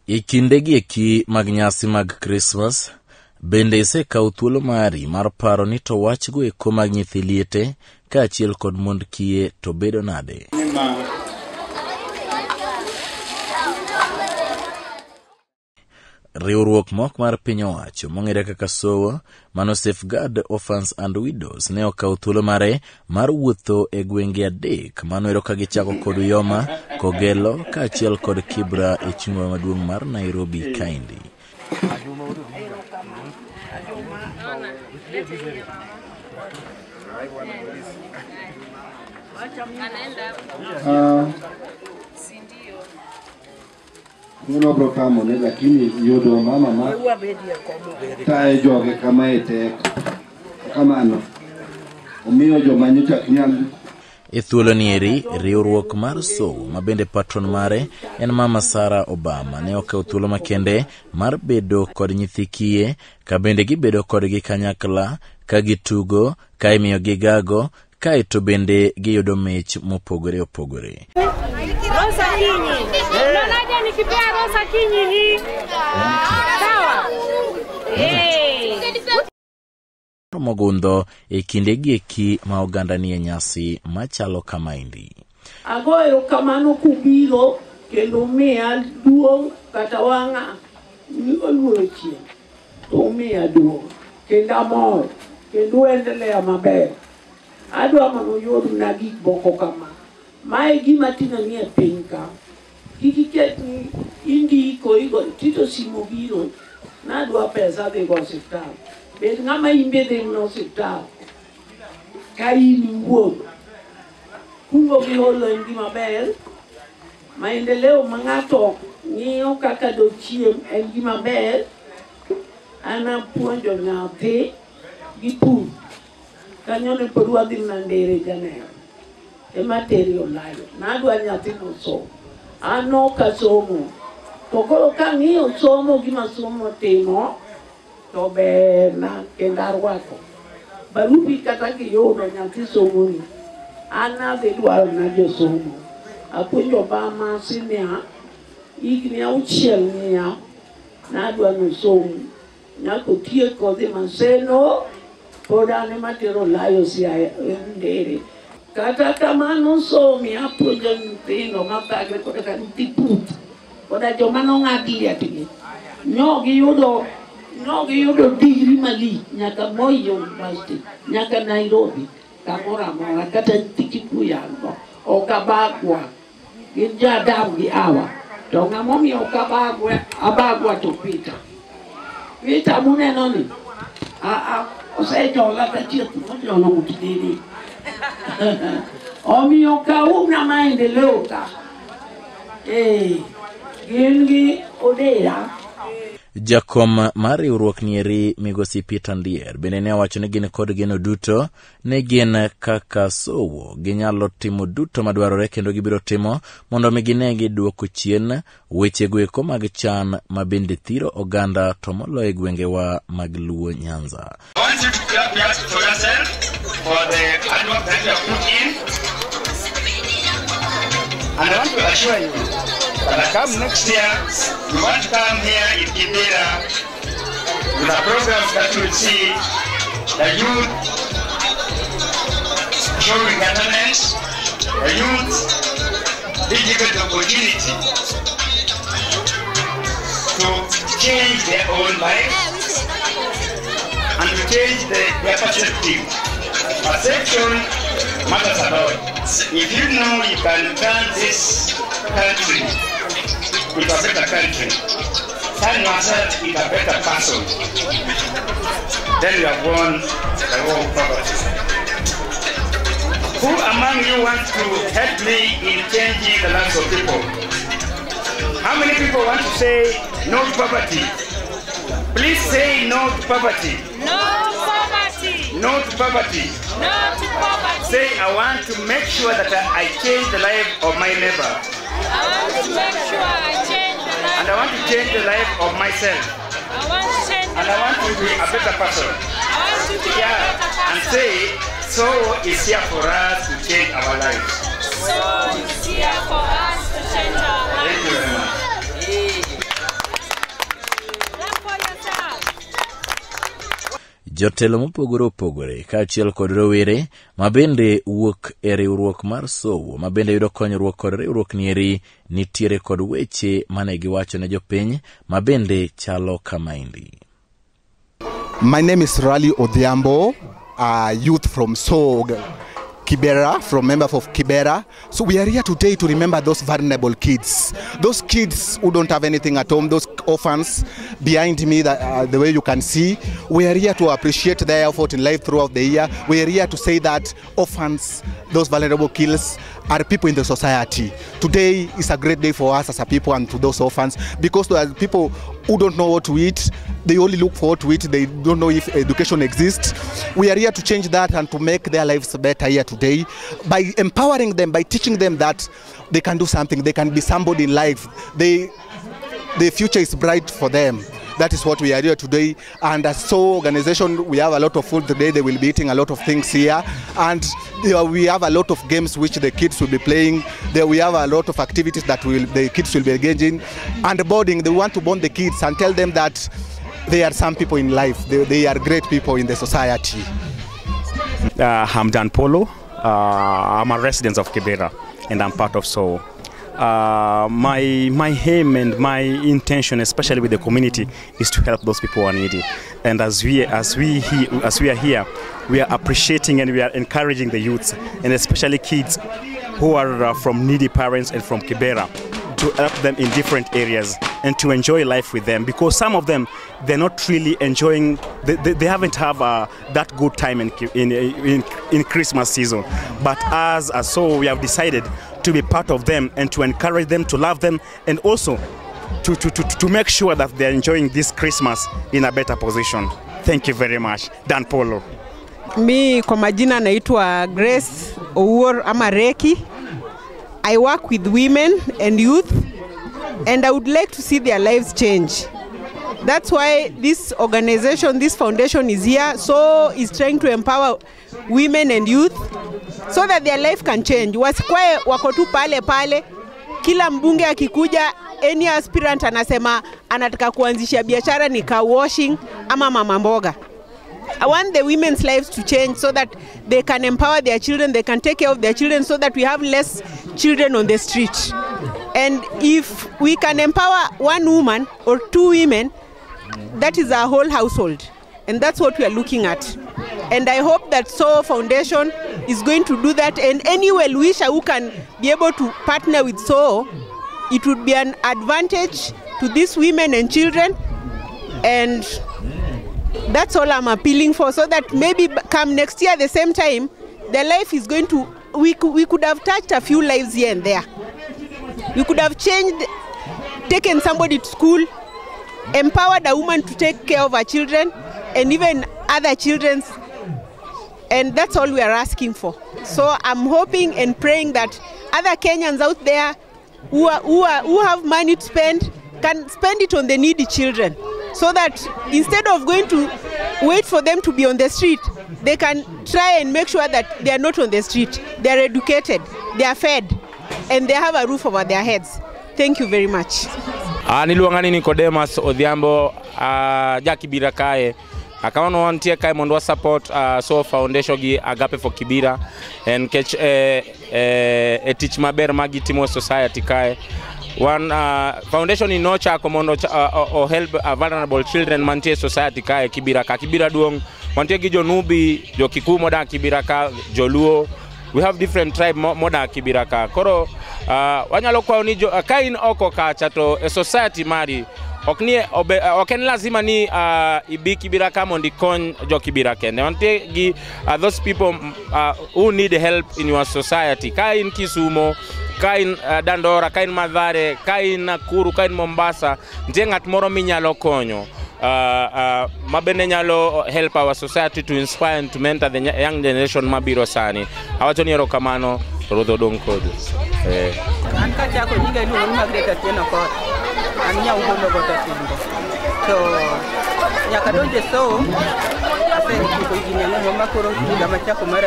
Ikindegi eki mag nyasi mag Christmas, bende isekawo thuolo mari mar paro ni to wachgo eko mag nyithi liete kaachiel kod mond kiye to bedo nade? Riwruok mok mar piny owacho mong'ere kaka SOWO, mano Safeguard Orphans and Widows, ne okawo thuolo mare mar wuotho e gwenge adek mano ka gichako kod Yoma, Kogelo kaachiel kod Kibra e chuma maduong' mar Nairobi kaendi. Uno brokamo ne lakini yudo mama tae joge kama ete kamano omiyo joma nyocha nyal. E thuolo nieri, riwruok mar SOWO ma bende patron mare en Mama Sarah Obama ne okawo thuolo makende mar bedo kod nyithi kiye, ka bende gibedo kodgi kanyakla, ka gitugo, ka imiyo gigago, kaeto bende giyudo mich mopogore opogore. Rosa Kinyi. Unaonaje nikipea Rosa Kinyi hii? Sawa. Mogundho e kindegi eki ma oganda nie nyasi machalo kamaendi. Agoyo kamano kubiro kendo miya duong' kata wang'a ni oluoro chieng'. To miya duong' kendo amor kendo endelea maber. Adwa mondo yudna gik moko kama. Mae gima tina ni e piny ka. Kikiket ni indiko tito simo biro nadwa pesa dhi go osiptal. Bet ng'ama imbe dhi no osiptal. Ka in wuoth. Kungo gi holo en gima ber. Maendeleo ma ng'ato ng'iyo kaka dochiem en gima ber. Ana puonjo nyathi gi pur. Kanyo ne pod wadhi Nandere Janero. Ema teri olayo. Nadwa nyathi no somo. Ano ka somo. To koro ka ng'iyo somo gima somo timo, to ber na kenda rwako. Barupi kata kiyudo nyathi somo ni. Ana dhi dwaro na jo somo. Apuonjo Obama sinia, higni 6 niya, nadwa no somo. Nyako tieko dhi Maseno, pod ane matero layo si Ndere. Kata kamano somi apuonjo nyithindo mathagre kod ka nyithi puth koda joma nong'adli atigi. Nyogi yudo digri malich nyaka Moi University, nyaka Nairobi, kamoro amora, kata nyithi Kikuyu go. Ok abagwa, gin jo-Adam gi Hawa. To ng'amomiyo ok abagwa to Peter. Peter muneno ni, osejola katieth mojono mutidini. Omiyo kauna maendeleo ka. Gin gi odera. Jakom mar riwruok nieri Migosi Peter Ndier bende ne owacho ni gin kod geno duto ne gin kaka SOWO ginyalo timo duto madwarore kendo gibiro timo mondo mi gine giduoko chien wechego eko mag chan ma bende thiro oganda to moloyo e gwengewa mag Luo Nyanza. I want you to clap your hands for yourself for the hard work that you have put in. And I want to assure you that come next year, we want to come here in Kibera with a program that will see the youth showing attendance, the youth being given the opportunity to change their own life and to change their perspective. Perception matters a lot. If you know you can turn this country into a better country, turn yourself into a better person, then you have won the whole property. Who among you wants to help me in changing the lives of people? How many people want to say no to poverty? Please say no to poverty. No poverty. No to poverty. No to poverty. Say, I want to make sure that I change the life of my neighbor. I want to make sure I change the life. And I want to change the life of myself. I want to change the And I want to be a better person. I want to be a better person. And say, so is here for us to change our lives. So is here for us to change our lives. Thank you very much. Jotelo mopogore opogore kaachiel kod rowere mabende wuok e riwruok mar Sowo mabende yudo konyruok kod riwruok nieri nitiere kod weche mane giwacho ne jopiny mabende chalo kamaendi. My name is Rally Odhiambo, youth from Sowo Kibera, from members of Kibera. So we are here today to remember those vulnerable kids. Those kids who don't have anything at home, those orphans behind me, the way you can see. We are here to appreciate their effort in life throughout the year. We are here to say that orphans, those vulnerable kids, are people in the society. Today is a great day for us as a people and to those orphans, because there are people who don't know what to eat. They only look for what to eat. They don't know if education exists. We are here to change that and to make their lives better here today by empowering them, by teaching them that they can do something, they can be somebody in life. The future is bright for them. That is what we are here today. And as so organization, we have a lot of food today. They will be eating a lot of things here. And we have a lot of games which the kids will be playing. We have a lot of activities that the kids will be engaging. And boarding, they want to bond the kids and tell them that they are some people in life. They are great people in the society. I'm Dan Polo. I'm a resident of Kibera and I'm part of Sowo. My aim and my intention, especially with the community, is to help those people who are needy. And as we are here, we are appreciating and we are encouraging the youths, and especially kids who are from needy parents and from Kibera, to help them in different areas and to enjoy life with them, because some of them, they're not really enjoying, they haven't have that good time in Christmas season. But as so we have decided to be part of them and to encourage them, to love them, and also to make sure that they're enjoying this Christmas in a better position. Thank you very much. Dan Polo. Mi kwa majina naitwa Grace Owuor Amareki. I work with women and youth, and I would like to see their lives change. That's why this organization, this foundation is here, so is trying to empower women and youth so that their life can change. Wasikwae wako tu pale pale, kila mbunge akikuja, any aspirant anasema anataka kuanzisha biashara ni car washing ama mama mboga. I want the women's lives to change so that they can empower their children, they can take care of their children, so that we have less children on the street. And if we can empower one woman or two women, that is our whole household. And that's what we are looking at. And I hope that Sowo Foundation is going to do that. And any well-wisher who can be able to partner with Sowo, it would be an advantage to these women and children. And that's all I'm appealing for, so that maybe come next year at the same time, their life is going to, we could have touched a few lives here and there. We could have changed, taken somebody to school, empowered a woman to take care of her children, and even other children. And that's all we are asking for. So I'm hoping and praying that other Kenyans out there who have money to spend can spend it on the needy children, so that instead of going to wait for them to be on the street, they can try and make sure that they are not on the street. They are educated, they are fed, and they have a roof over their heads. Thank you very much. Niluangani Nicodemus Odhiambo, Kibera kae. Akawana wantia kae mondo support Sowo Foundation gi Agape for Kibera and catch teach maber magi timo society kae. One foundation in nocha komondo or help vulnerable children mantie society kae Kibera ka Kibera duong mantie gi jonubi jo Kikuyu moda Kibera ka joluo. We have different tribe moda Kibera ka koro wanyalo kwa ni kain oko ka chato society mari oknie oken lazima ni ibi Kibera ka mondi kon jo Kibera kende mantie gi those people who need help in your society kain Kisumo, kain Dandora, kain Mathare, kain Nakuru, kain Mombasa, njengat moro minyalo konyo. Mabene nyalo help our society to inspire and to mentor the young generation mabiro sani. Awacho ni erokamano rodho dong kodu. An ka chako nyinga iluongo ni Margaret Atieno Kot. An nyauhono gota Singo. To nyaka donje Sowo asechiko higni ang'wen makoro higa machako mara.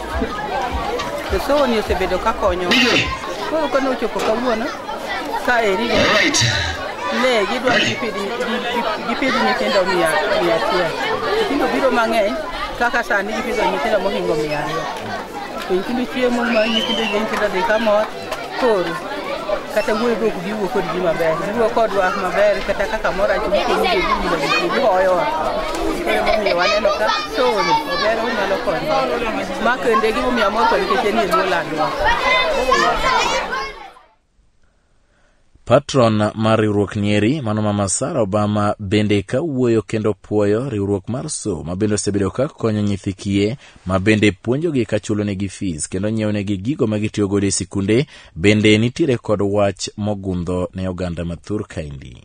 To Sowo ni osebedo ka konyo. Koro kano chopo kawuono ka eri ne gidwa gipidh nyithindo 100. Nyithindo biro mang'eny kaka sani gipidho nyithindo mohingo 200. To nyithindo chiemo ma nyithindo dhi kamor koro kata wuoyo dhok giwuo kod ji maber, giwuo kodwa maber kata kaka moro achiel gikonyo ji gihoyowa. Koro momiyo waneno ka somo ober onyalo konyo. Ma kende gimomiyo amor kod nikech en yo landwa. Patron mar riwruok Nyeri, mano Mama Sarah Obama, bende kawuoyo kendo puoyo riwruok mar So, ma bende osebedo ka konyo nyithi kiye, ma bende puonjogi ka chulo negi fees kendo nyiewo negi gigo ma gitiyo godo e sikunde, bende nitiere kod wach mogundho ne oganda mathur kaindi.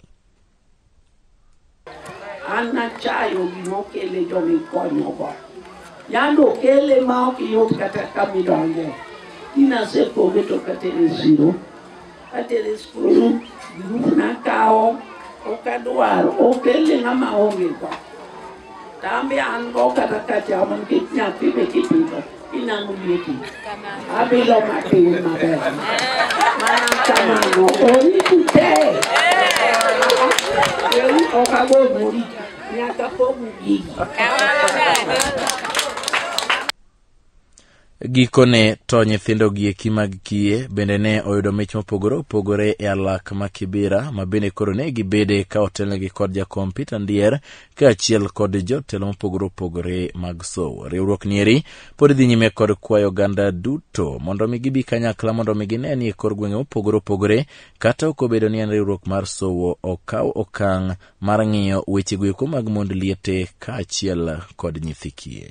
An achayo gimokele jomikonyogo. Yando kele ma ok yot kata kamidonje. Inasepoge to katere siro. Katere skulu, grup na kao, okadwaro, okele ng'ama onge go. Tambi an go kata kachaman kit nyathi be kipidho, inang'o lieti. Abilo matin maber. Mana kamano, oni tute. Okago muri, nyaka pogu gigi. Gikone to nyithindo gieki mag kiye bende ne oyudo mich mopogore opogore e alak ma Kibera, ma bende koro ne gibede ka otelnegi kod jakom Peter Ndier ka achiel kod jotelo mopogore opogore mag So. Riwruok Nyeri pod dhi nyime kod kwayo oganda duto mondo mi gibi kanyakla mondo mi gine ni kor gwenge mopogore opogore, kata ok obedo ni en riwruok mar So okaw okang' mar ng'iyo weche goeko mag mond liete ka achiel kod nyithi kiye.